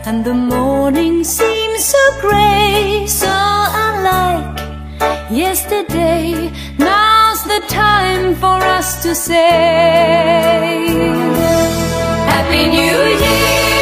and the morning seems so grey, so unlike yesterday. Now's the time for us to say Happy New Year.